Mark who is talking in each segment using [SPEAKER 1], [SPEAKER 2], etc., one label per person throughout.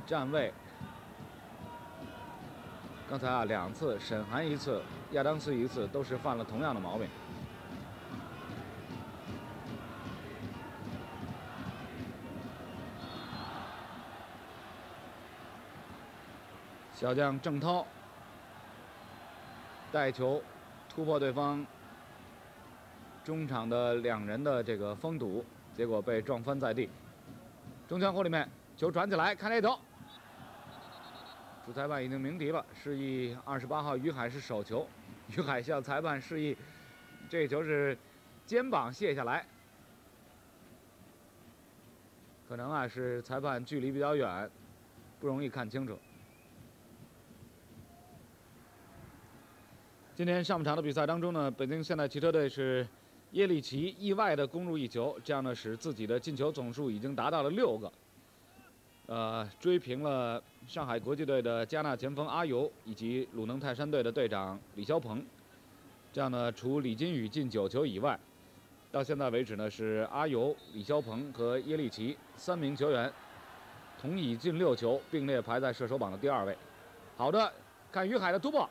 [SPEAKER 1] 站位。刚才啊2次，沈涵1次，亚当斯1次，都是犯了同样的毛病。小将郑涛带球突破对方中场的2人的这个封堵，结果被撞翻在地。中圈弧里面，球传起来，看这头。主裁判已经鸣笛了，示意28号于海是手球。于海向裁判示意，这球是肩膀卸下来，可能啊是裁判距离比较远，不容易看清楚。今天上半场的比赛当中呢，北京现代汽车队是耶利奇意外的攻入1球，这样呢使自己的进球总数已经达到了6个，追平了上海国际队的加纳前锋阿尤以及鲁能泰山队的队长李霄鹏。这样呢，除李金羽进9球以外，到现在为止呢是阿尤、李霄鹏和耶利奇3名球员同以进6球，并列排在射手榜的第2位。好的，看于海的突破。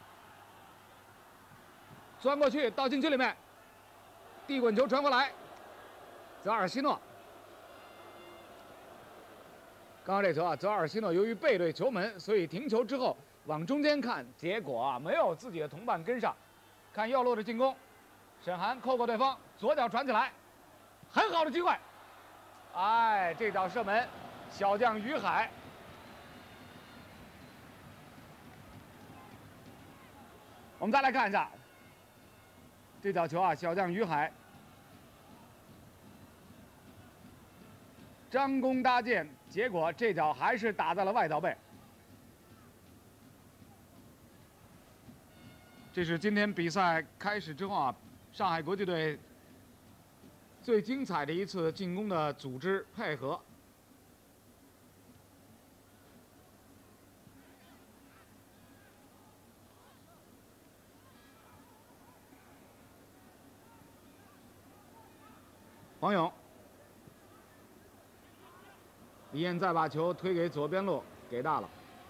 [SPEAKER 1] 钻过去到禁区里面，地滚球传过来，泽尔西诺。刚刚这球啊，泽尔西诺由于背对球门，所以停球之后往中间看，结果啊没有自己的同伴跟上。看右路的进攻，沈涵扣过对方，左脚传起来，很好的机会。哎，这脚射门，小将于海。我们再来看一下。这脚球啊，小将于海张弓搭箭，结果这脚还是打在了外脚背。这是今天比赛开始之后啊，上海国际队最精彩的一次进攻的组织配合。黄勇，李艳再把球推给左边路，给大了。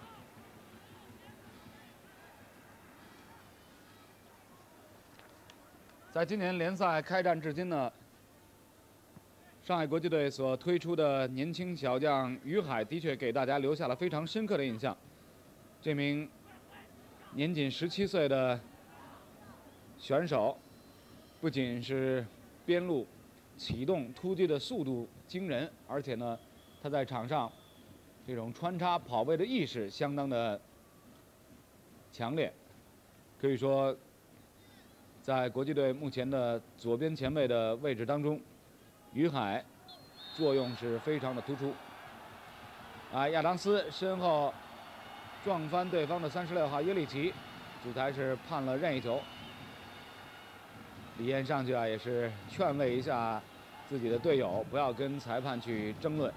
[SPEAKER 1] 在今年联赛开战至今呢，上海国际队所推出的年轻小将于海的确给大家留下了非常深刻的印象。这名年仅17岁的选手，不仅是边路启动突击的速度惊人，而且呢，他在场上这种穿插跑位的意识相当的强烈，可以说，在国际队目前的左边前卫的位置当中，于海作用是非常的突出。啊，亚当斯身后撞翻对方的36号耶利奇，主裁是判了任意球。李艳上去啊，也是劝慰一下自己的队友，不要跟裁判去争论。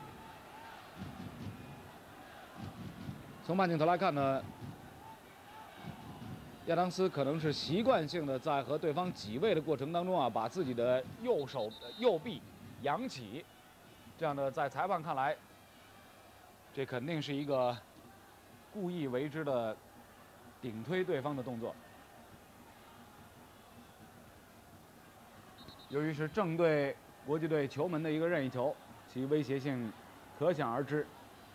[SPEAKER 1] 从慢镜头来看呢，亚当斯可能是习惯性的在和对方挤位的过程当中啊，把自己的右臂扬起，这样的在裁判看来，这肯定是一个故意为之的顶推对方的动作。由于是正对国际队球门的一个任意球，其威胁性可想而知。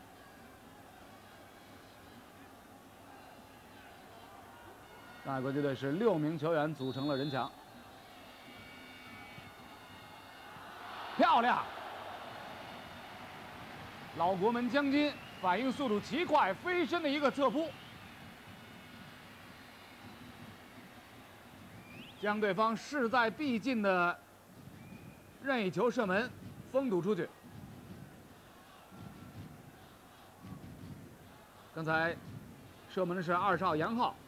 [SPEAKER 1] 上海国际队是6名球员组成了人墙，漂亮！老国门将军反应速度奇快，飞身的一个侧扑，将对方势在必进的任意球射门封堵出去。刚才射门的是20号杨浩，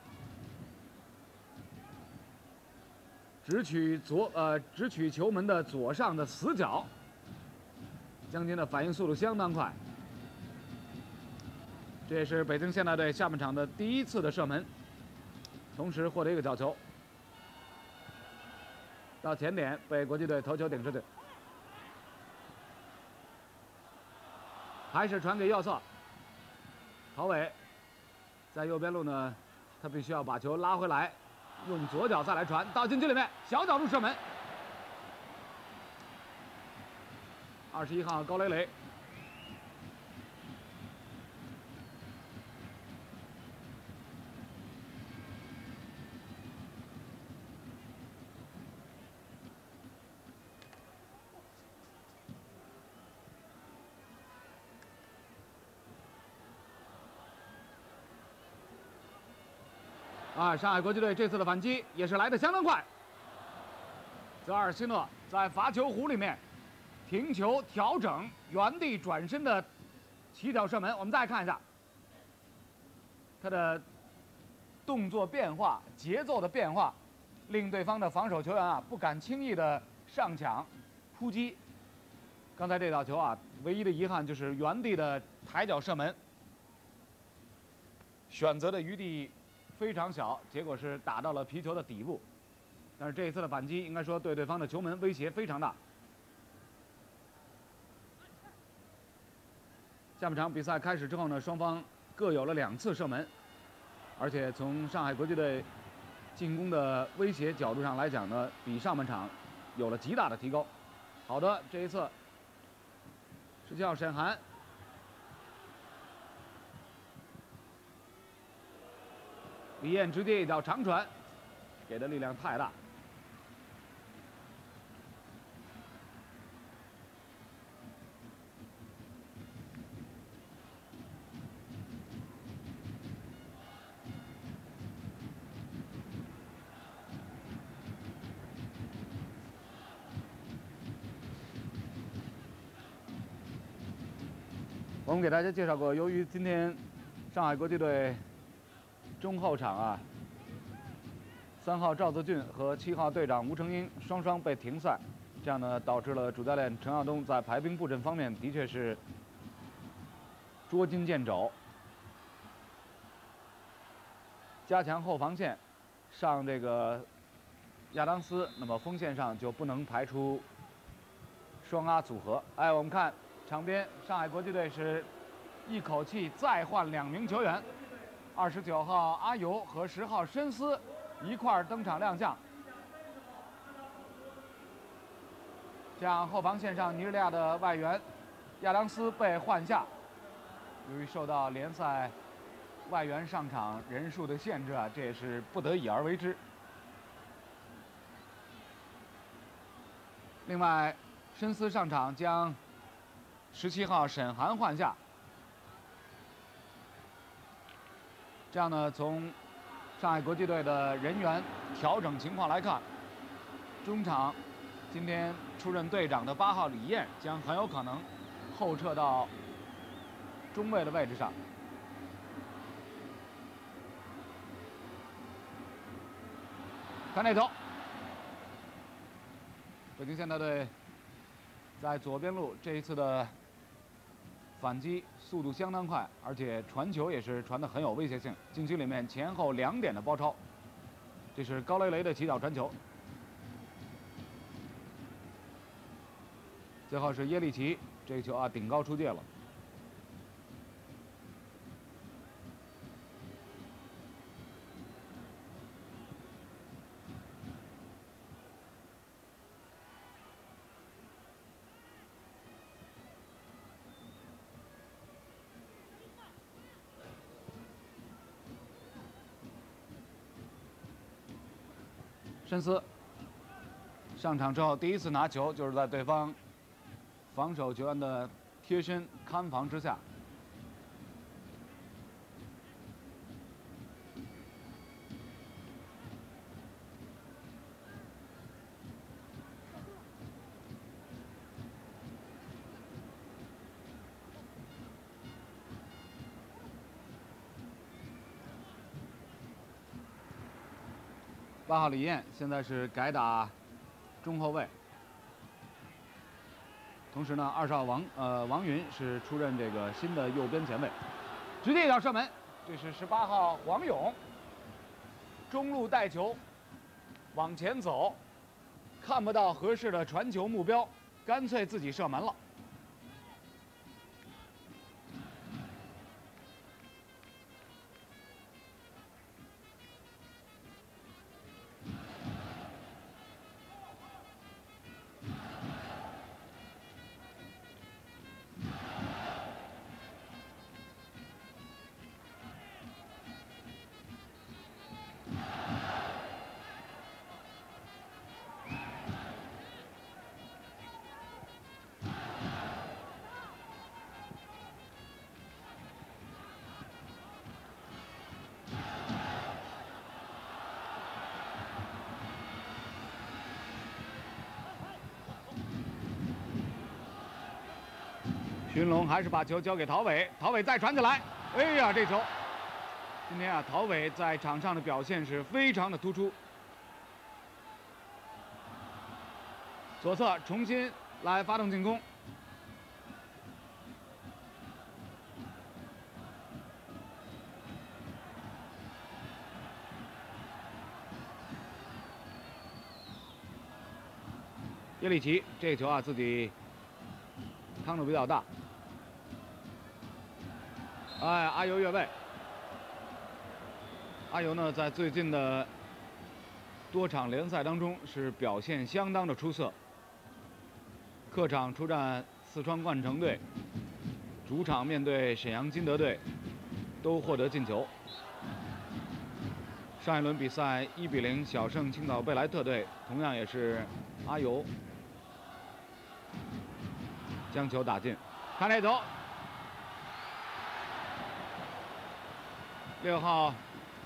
[SPEAKER 1] 直取球门的左上的死角，将军的反应速度相当快。这也是北京现代队下半场的第1次的射门，同时获得一个角球。到前点被国际队头球顶出去，还是传给右侧， 陶伟在右边路呢，他必须要把球拉回来，用左脚再来传到禁区里面，小角度射门。21号高磊磊。上海国际队这次的反击也是来得相当快。泽尔希诺在罚球弧里面停球调整，原地转身的起脚射门。我们再看一下他的动作变化、节奏的变化，令对方的防守球员不敢轻易的上抢、扑击。刚才这道球唯一的遗憾就是原地的抬脚射门，选择的余地非常小，结果是打到了皮球的底部。但是这一次的反击，应该说对对方的球门威胁非常大。下半场比赛开始之后呢，双方各有了2次射门，而且从上海国际队进攻的威胁角度上来讲呢，比上半场有了极大的提高。好的，这一次17号沈涵。李艳直接一脚长传，给的力量太大。我们给大家介绍过，由于今天上海国际队中后场3号赵泽俊和7号队长吴成英双双被停赛，这样呢导致了主教练陈耀东在排兵布阵方面的确是捉襟见肘，加强后防线，上这个亚当斯，那么锋线上就不能排除双阿组合。我们看场边上海国际队是一口气再换2名球员，29号阿尤和10号申斯一块儿登场亮相。这样后防线上尼日利亚的外援亚当斯被换下，由于受到联赛外援上场人数的限制这也是不得已而为之。另外，申斯上场将17号沈涵换下。这样呢，从上海国际队的人员调整情况来看，中场今天出任队长的8号李艳将很有可能后撤到中卫的位置上。看那头，北京现代队在左边路这一次的反击速度相当快，而且传球也是传得很有威胁性。禁区里面前后2点的包抄，这是高雷雷的起脚传球。最后是耶利奇，这个球顶高出界了。申斯上场之后第一次拿球，就是在对方防守球员的贴身看防之下。8号李艳现在是改打中后卫，同时呢，20号王云是出任这个新的右边前卫，直接一脚射门，这是18号黄勇，中路带球往前走，看不到合适的传球目标，干脆自己射门了。 寻龙还是把球交给陶伟，陶伟再传起来，哎呀，这球！今天啊，陶伟在场上的表现是非常的突出。左侧重新来发动进攻。 耶里奇这个球啊，自己趟的比较大。哎，阿尤越位。阿尤呢，在最近的多场联赛当中是表现相当的出色。客场出战四川冠城队，主场面对沈阳金德队，都获得进球。上一轮比赛1比0小胜青岛贝莱特队，同样也是阿尤。 将球打进，看这球，6号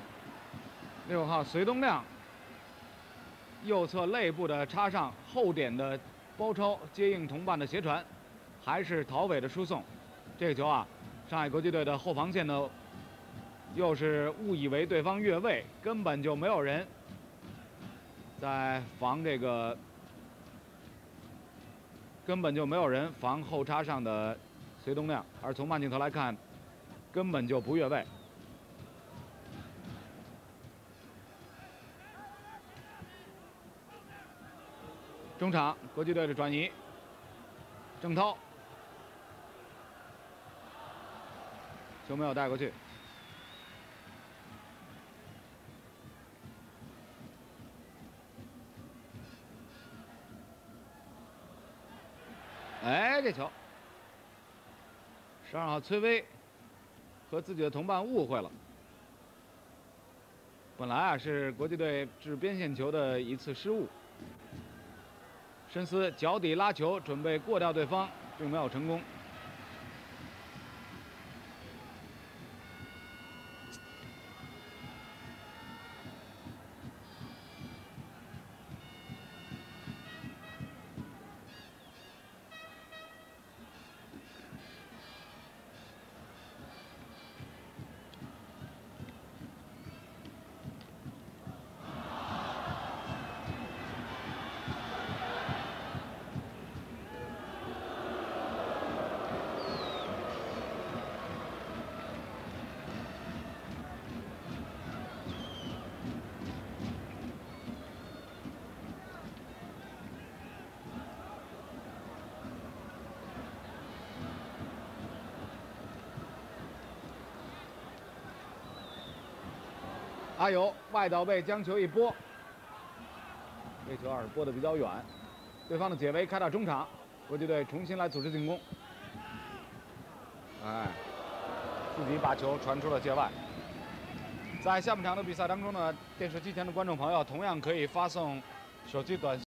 [SPEAKER 1] 隋东亮，右侧肋部的插上，后点的包抄接应同伴的斜传，还是陶伟的输送。这个球啊，上海国际队的后防线呢，又是误以为对方越位，根本就没有人在防这个。 根本就没有人防后插上的隋东亮，而从慢镜头来看，根本就不越位。中场国际队的转移，郑涛，球没有带过去。 哎，这球，12号崔巍和自己的同伴误会了。本来啊是国际队掷边线球的一次失误。申思脚底拉球，准备过掉对方，并没有成功。阿尤外倒背将球一拨，这球是拨的比较远，对方的解围开到中场，国际队重新来组织进攻。哎，自己把球传出了界外。在下半场的比赛当中呢，电视机前的观众朋友同样可以发送手机短信。